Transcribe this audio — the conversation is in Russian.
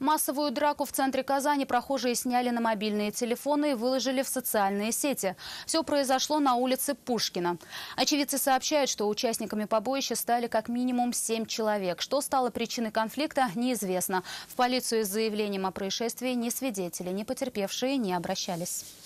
Массовую драку в центре Казани прохожие сняли на мобильные телефоны и выложили в социальные сети. Все произошло на улице Пушкина. Очевидцы сообщают, что участниками побоища стали как минимум 7 человек. Что стало причиной конфликта, неизвестно. В полицию с заявлением о происшествии ни свидетели, ни потерпевшие не обращались.